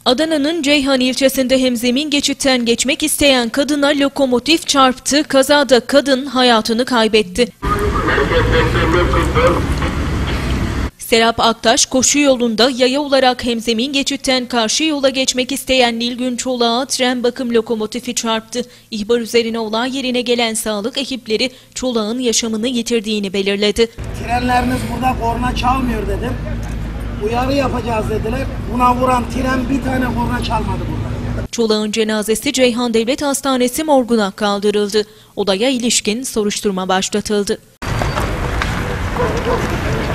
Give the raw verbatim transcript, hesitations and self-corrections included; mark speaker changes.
Speaker 1: Adana'nın Ceyhan ilçesinde hemzemin geçitten geçmek isteyen kadına lokomotif çarptı. Kazada kadın hayatını kaybetti. Serap Aktaş koşu yolunda yaya olarak hemzemin geçitten karşı yola geçmek isteyen Nilgün Çolak'a tren bakım lokomotifi çarptı. İhbar üzerine olay yerine gelen sağlık ekipleri Çolak'ın yaşamını yitirdiğini belirledi.
Speaker 2: Trenleriniz burada korna çalmıyor dedim. Uyarı yapacağız dediler. Buna vuran tren bir tane korna çalmadı burada.
Speaker 1: Çolak'ın cenazesi Ceyhan Devlet Hastanesi morguna kaldırıldı. Olaya ilişkin soruşturma başlatıldı.